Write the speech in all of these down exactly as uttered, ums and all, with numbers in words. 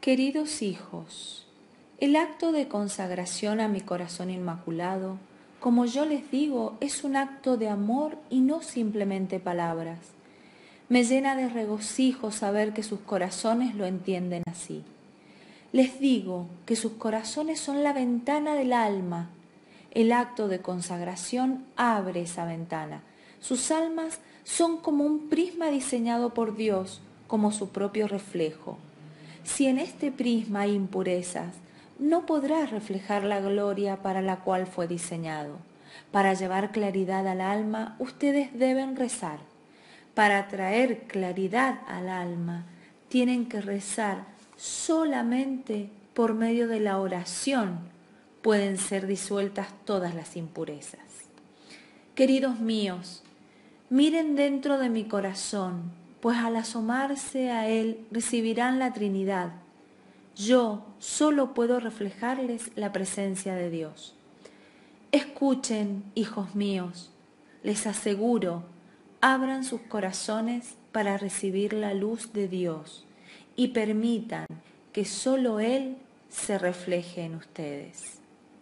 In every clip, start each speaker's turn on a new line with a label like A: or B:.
A: Queridos hijos, el acto de consagración a mi corazón inmaculado, como yo les digo, es un acto de amor y no simplemente palabras. Me llena de regocijo saber que sus corazones lo entienden así. Les digo que sus corazones son la ventana del alma. El acto de consagración abre esa ventana. Sus almas son como un prisma diseñado por Dios, como su propio reflejo. Si en este prisma hay impurezas, no podrá reflejar la gloria para la cual fue diseñado. Para llevar claridad al alma, ustedes deben rezar. Para traer claridad al alma, tienen que rezar solamente por medio de la oración. Pueden ser disueltas todas las impurezas. Queridos míos, miren dentro de mi corazón, pues al asomarse a él recibirán la Trinidad. Yo solo puedo reflejarles la presencia de Dios. Escuchen, hijos míos, les aseguro, abran sus corazones para recibir la luz de Dios y permitan que solo Él se refleje en ustedes.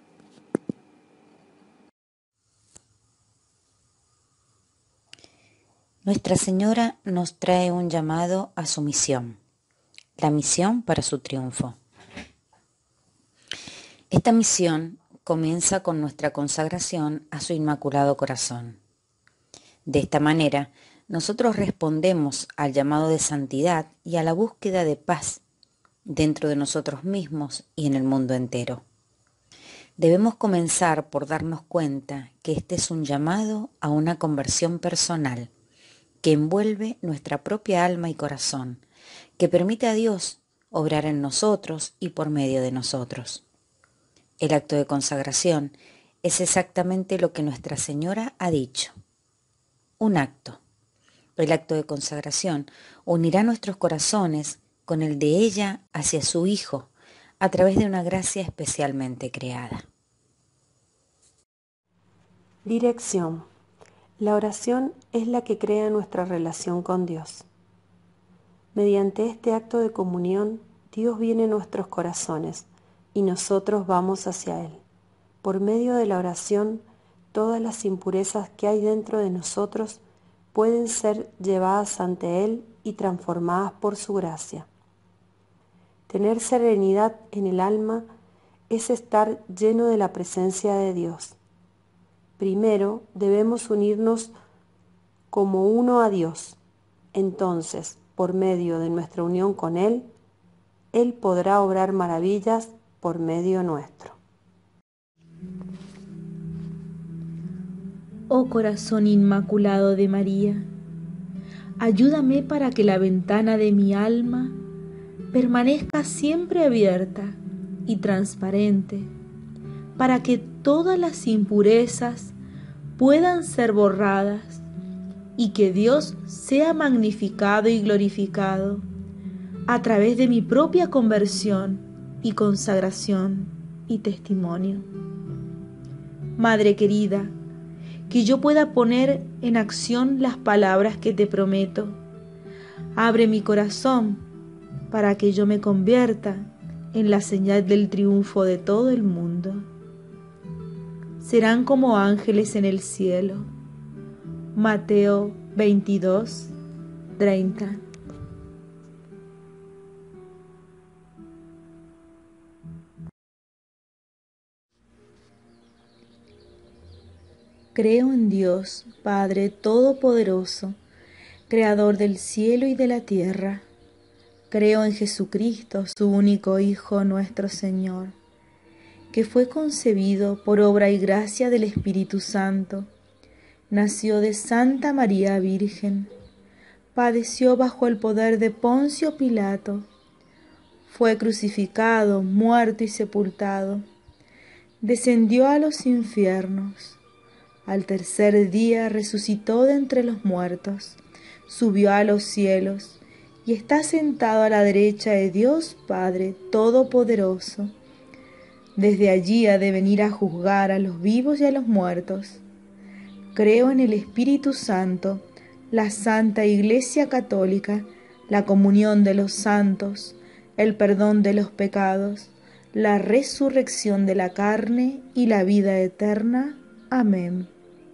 B: Nuestra Señora nos trae un llamado a su misión, la misión para su triunfo. Esta misión comienza con nuestra consagración a su Inmaculado Corazón. De esta manera, nosotros respondemos al llamado de santidad y a la búsqueda de paz dentro de nosotros mismos y en el mundo entero. Debemos comenzar por darnos cuenta que este es un llamado a una conversión personal que envuelve nuestra propia alma y corazón, que permite a Dios obrar en nosotros y por medio de nosotros. El acto de consagración es exactamente lo que Nuestra Señora ha dicho. Un acto. El acto de consagración unirá nuestros corazones con el de ella hacia su Hijo, a través de una gracia especialmente creada.
C: Dirección. La oración es la que crea nuestra relación con Dios. Mediante este acto de comunión, Dios viene a nuestros corazones y nosotros vamos hacia Él. Por medio de la oración, todas las impurezas que hay dentro de nosotros pueden ser llevadas ante Él y transformadas por su gracia. Tener serenidad en el alma es estar lleno de la presencia de Dios. Primero debemos unirnos como uno a Dios. Entonces, por medio de nuestra unión con Él, Él podrá obrar maravillas por medio nuestro.
D: Oh corazón inmaculado de María, ayúdame para que la ventana de mi alma permanezca siempre abierta y transparente, para que todas las impurezas puedan ser borradas y que Dios sea magnificado y glorificado a través de mi propia conversión y consagración y testimonio. Madre querida, que yo pueda poner en acción las palabras que te prometo. Abre mi corazón para que yo me convierta en la señal del triunfo de todo el mundo. Serán como ángeles en el cielo. Mateo veintidós, treinta. Creo en Dios, Padre Todopoderoso, Creador del cielo y de la tierra. Creo en Jesucristo, su único Hijo, nuestro Señor, que fue concebido por obra y gracia del Espíritu Santo. Nació de Santa María Virgen, padeció bajo el poder de Poncio Pilato, fue crucificado, muerto y sepultado, descendió a los infiernos, al tercer día resucitó de entre los muertos, subió a los cielos y está sentado a la derecha de Dios Padre Todopoderoso. Desde allí ha de venir a juzgar a los vivos y a los muertos. Creo en el Espíritu Santo, la Santa Iglesia Católica, la comunión de los santos, el perdón de los pecados, la resurrección de la carne y la vida eterna. Amén.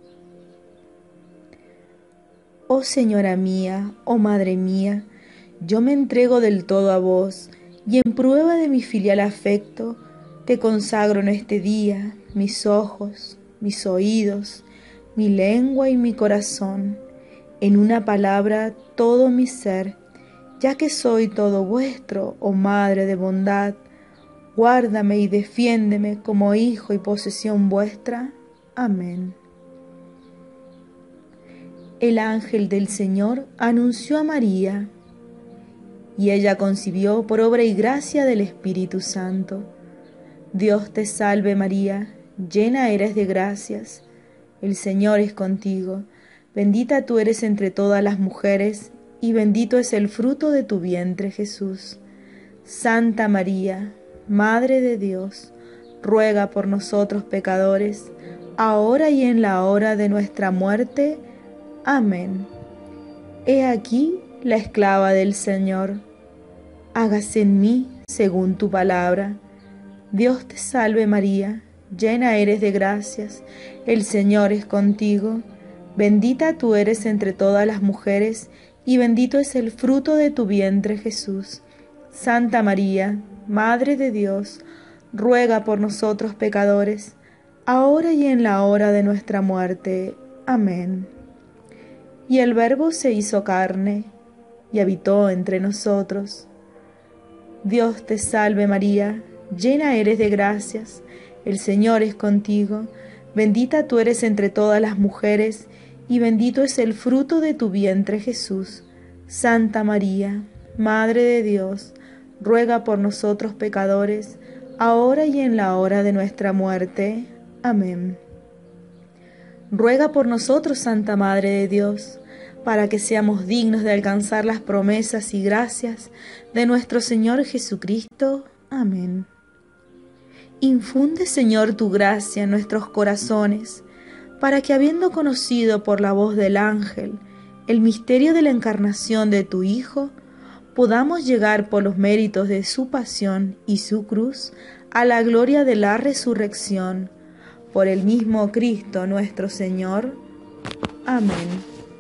D: Oh Señora mía, oh Madre mía, yo me entrego del todo a vos, y en prueba de mi filial afecto, te consagro en este día mis ojos, mis oídos, mi lengua y mi corazón, en una palabra todo mi ser, ya que soy todo vuestro, oh Madre de bondad, guárdame y defiéndeme como hijo y posesión vuestra. Amén. El ángel del Señor anunció a María, y ella concibió por obra y gracia del Espíritu Santo. Dios te salve María, llena eres de gracias, el Señor es contigo, bendita tú eres entre todas las mujeres, y bendito es el fruto de tu vientre Jesús. Santa María, Madre de Dios, ruega por nosotros pecadores, ahora y en la hora de nuestra muerte. Amén. He aquí la esclava del Señor. Hágase en mí según tu palabra. Dios te salve María, llena eres de gracias, el Señor es contigo. Bendita tú eres entre todas las mujeres, y bendito es el fruto de tu vientre Jesús. Santa María, Madre de Dios, ruega por nosotros pecadores, ahora y en la hora de nuestra muerte. Amén. Y el Verbo se hizo carne, y habitó entre nosotros. Dios te salve María, llena eres de gracias, el Señor es contigo, bendita tú eres entre todas las mujeres, y bendito es el fruto de tu vientre Jesús. Santa María, Madre de Dios, ruega por nosotros pecadores, ahora y en la hora de nuestra muerte. Amén. Ruega por nosotros, Santa Madre de Dios, para que seamos dignos de alcanzar las promesas y gracias de nuestro Señor Jesucristo. Amén. Infunde, Señor, tu gracia en nuestros corazones, para que, habiendo conocido por la voz del ángel el misterio de la encarnación de tu Hijo, podamos llegar por los méritos de su pasión y su cruz a la gloria de la resurrección. Por el mismo Cristo nuestro Señor. Amén.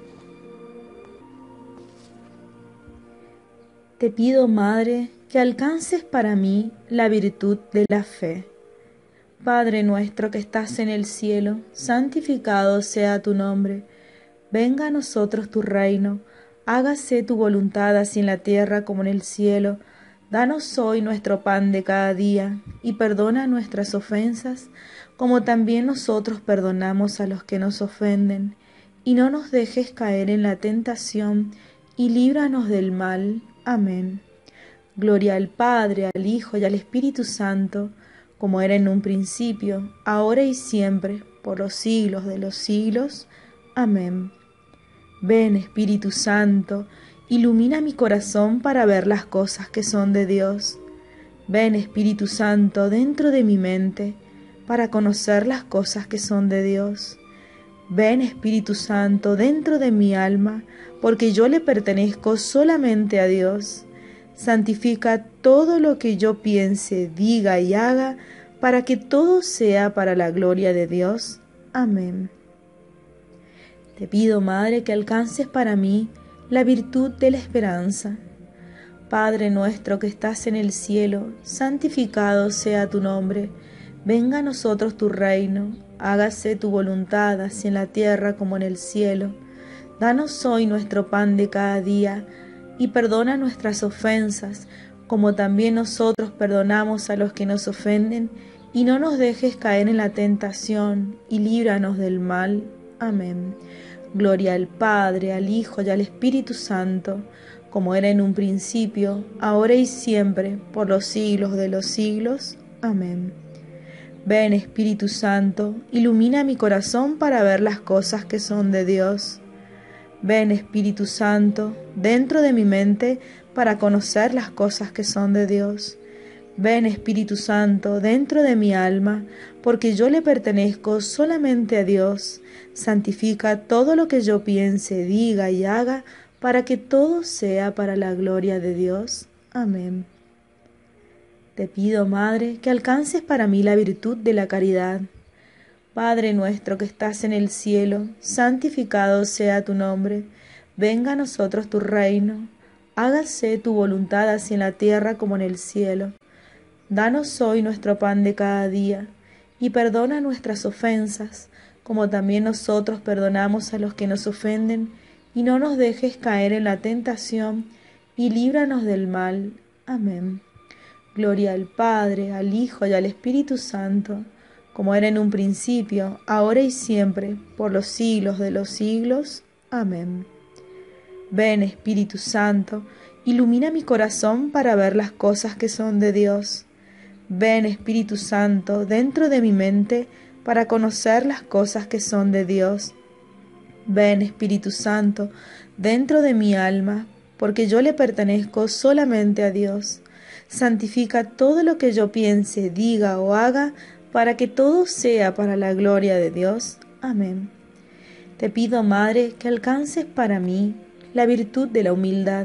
D: Te pido, Madre, que alcances para mí la virtud de la fe. Padre nuestro que estás en el cielo, santificado sea tu nombre. Venga a nosotros tu reino, hágase tu voluntad así en la tierra como en el cielo. Danos hoy nuestro pan de cada día, y perdona nuestras ofensas, como también nosotros perdonamos a los que nos ofenden. Y no nos dejes caer en la tentación, y líbranos del mal. Amén. Gloria al Padre, al Hijo y al Espíritu Santo, como era en un principio, ahora y siempre, por los siglos de los siglos. Amén. Ven, Espíritu Santo, ilumina mi corazón para ver las cosas que son de Dios. Ven, Espíritu Santo, dentro de mi mente, para conocer las cosas que son de Dios. Ven, Espíritu Santo, dentro de mi alma, porque yo le pertenezco solamente a Dios. Santifica todo lo que yo piense, diga y haga, para que todo sea para la gloria de Dios. Amén. Te pido, Madre, que alcances para mí la virtud de la esperanza. Padre nuestro que estás en el cielo, santificado sea tu nombre. Venga a nosotros tu reino, hágase tu voluntad así en la tierra como en el cielo. Danos hoy nuestro pan de cada día, y perdona nuestras ofensas, como también nosotros perdonamos a los que nos ofenden, y no nos dejes caer en la tentación, y líbranos del mal. Amén. Gloria al Padre, al Hijo y al Espíritu Santo, como era en un principio, ahora y siempre, por los siglos de los siglos. Amén. Ven, Espíritu Santo, ilumina mi corazón para ver las cosas que son de Dios. Ven, Espíritu Santo, dentro de mi mente para conocer las cosas que son de Dios. Ven, Espíritu Santo, dentro de mi alma, porque yo le pertenezco solamente a Dios. Santifica todo lo que yo piense, diga y haga, para que todo sea para la gloria de Dios. Amén. Te pido, Madre, que alcances para mí la virtud de la caridad. Padre nuestro que estás en el cielo, santificado sea tu nombre. Venga a nosotros tu reino. Hágase tu voluntad así en la tierra como en el cielo. Danos hoy nuestro pan de cada día, y perdona nuestras ofensas, como también nosotros perdonamos a los que nos ofenden, y no nos dejes caer en la tentación, y líbranos del mal. Amén. Gloria al Padre, al Hijo y al Espíritu Santo, como era en un principio, ahora y siempre, por los siglos de los siglos. Amén. Ven, Espíritu Santo, ilumina mi corazón para ver las cosas que son de Dios. Ven, Espíritu Santo, dentro de mi mente para conocer las cosas que son de Dios. Ven, Espíritu Santo, dentro de mi alma, porque yo le pertenezco solamente a Dios. Santifica todo lo que yo piense, diga o haga, para que todo sea para la gloria de Dios. Amén. Te pido, Madre, que alcances para mí la virtud de la humildad.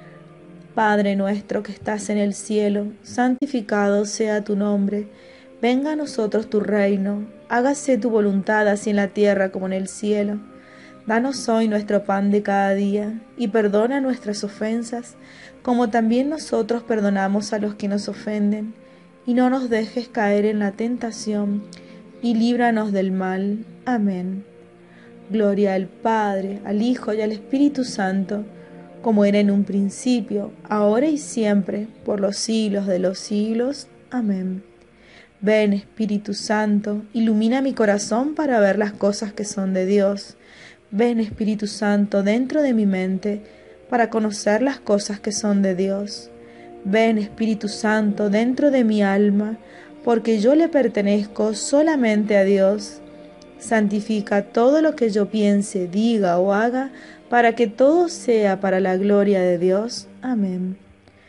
D: Padre nuestro que estás en el cielo, santificado sea tu nombre. Venga a nosotros tu reino. Hágase tu voluntad así en la tierra como en el cielo. Danos hoy nuestro pan de cada día, y perdona nuestras ofensas, como también nosotros perdonamos a los que nos ofenden. Y no nos dejes caer en la tentación, y líbranos del mal. Amén. Gloria al Padre, al Hijo y al Espíritu Santo, como era en un principio, ahora y siempre, por los siglos de los siglos. Amén. Ven, Espíritu Santo, ilumina mi corazón para ver las cosas que son de Dios. Ven, Espíritu Santo, dentro de mi mente, para conocer las cosas que son de Dios. Ven, Espíritu Santo, dentro de mi alma, porque yo le pertenezco solamente a Dios. Santifica todo lo que yo piense, diga o haga, para que todo sea para la gloria de Dios. Amén.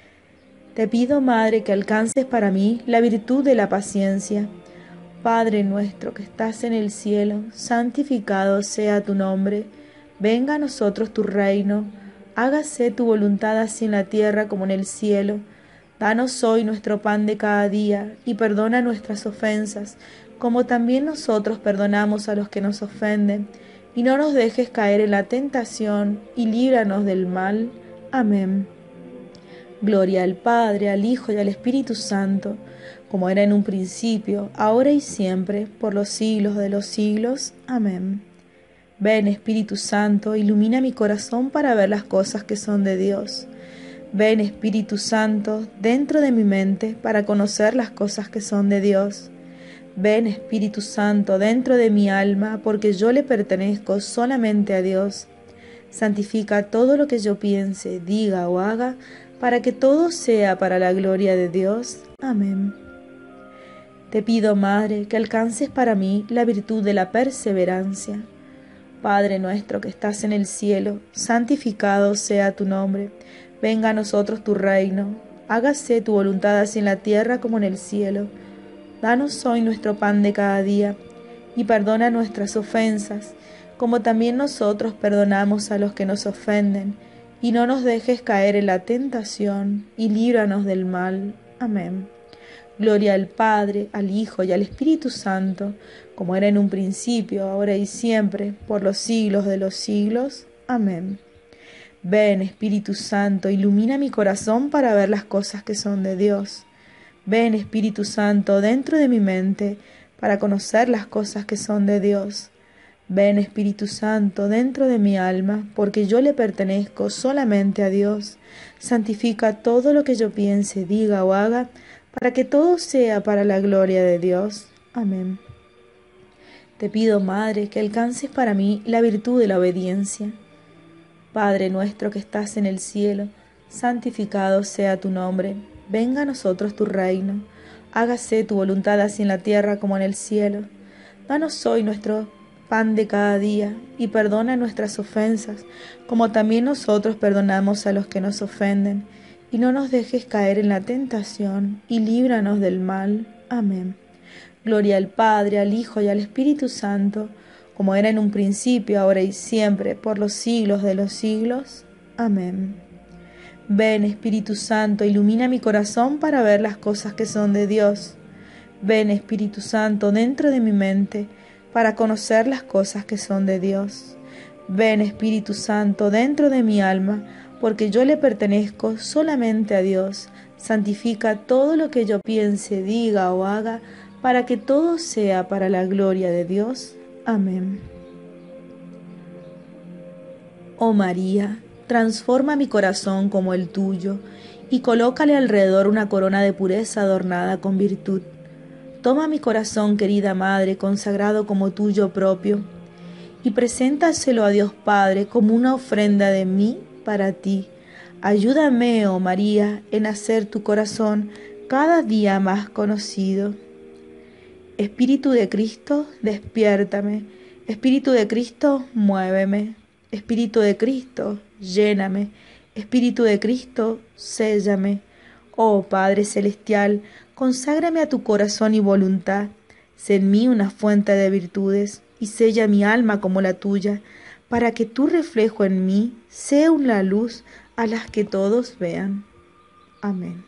D: Te pido, Madre, que alcances para mí la virtud de la paciencia. Padre nuestro que estás en el cielo, santificado sea tu nombre. Venga a nosotros tu reino. Hágase tu voluntad así en la tierra como en el cielo. Danos hoy nuestro pan de cada día, y perdona nuestras ofensas, como también nosotros perdonamos a los que nos ofenden. Y no nos dejes caer en la tentación, y líbranos del mal. Amén. Gloria al Padre, al Hijo y al Espíritu Santo, como era en un principio, ahora y siempre, por los siglos de los siglos. Amén. Ven, Espíritu Santo, ilumina mi corazón para ver las cosas que son de Dios. Ven, Espíritu Santo, dentro de mi mente, para conocer las cosas que son de Dios. Ven, Espíritu Santo, dentro de mi alma, porque yo le pertenezco solamente a Dios. Santifica todo lo que yo piense, diga o haga, para que todo sea para la gloria de Dios. Amén. Te pido, Madre, que alcances para mí la virtud de la perseverancia. Padre nuestro que estás en el cielo, santificado sea tu nombre. Venga a nosotros tu reino. Hágase tu voluntad así en la tierra como en el cielo. Danos hoy nuestro pan de cada día, y perdona nuestras ofensas, como también nosotros perdonamos a los que nos ofenden. Y no nos dejes caer en la tentación, y líbranos del mal. Amén. Gloria al Padre, al Hijo y al Espíritu Santo, como era en un principio, ahora y siempre, por los siglos de los siglos. Amén. Ven, Espíritu Santo, ilumina mi corazón para ver las cosas que son de Dios. Ven, Espíritu Santo, dentro de mi mente, para conocer las cosas que son de Dios. Ven, Espíritu Santo, dentro de mi alma, porque yo le pertenezco solamente a Dios. Santifica todo lo que yo piense, diga o haga, para que todo sea para la gloria de Dios. Amén. Te pido, Madre, que alcances para mí la virtud de la obediencia. Padre nuestro que estás en el cielo, santificado sea tu nombre. Venga a nosotros tu reino. Hágase tu voluntad así en la tierra como en el cielo. Danos hoy nuestro pan de cada día, y perdona nuestras ofensas, como también nosotros perdonamos a los que nos ofenden. Y no nos dejes caer en la tentación, y líbranos del mal. Amén. Gloria al Padre, al Hijo y al Espíritu Santo, como era en un principio, ahora y siempre, por los siglos de los siglos. Amén. Ven, Espíritu Santo, ilumina mi corazón para ver las cosas que son de Dios. Ven, Espíritu Santo, dentro de mi mente, para conocer las cosas que son de Dios. Ven, Espíritu Santo, dentro de mi alma, porque yo le pertenezco solamente a Dios. Santifica todo lo que yo piense, diga o haga, para que todo sea para la gloria de Dios. Amén. Oh María, transforma mi corazón como el tuyo, y colócale alrededor una corona de pureza adornada con virtud. Toma mi corazón, querida Madre, consagrado como tuyo propio, y preséntaselo a Dios Padre como una ofrenda de mí para ti. Ayúdame, oh María, en hacer tu corazón cada día más conocido. Espíritu de Cristo, despiértame. Espíritu de Cristo, muéveme. Espíritu de Cristo, lléname. Espíritu de Cristo, séllame. Oh Padre Celestial, conságrame a tu corazón y voluntad. Sé en mí una fuente de virtudes y sella mi alma como la tuya, para que tu reflejo en mí sea una luz a las que todos vean. Amén.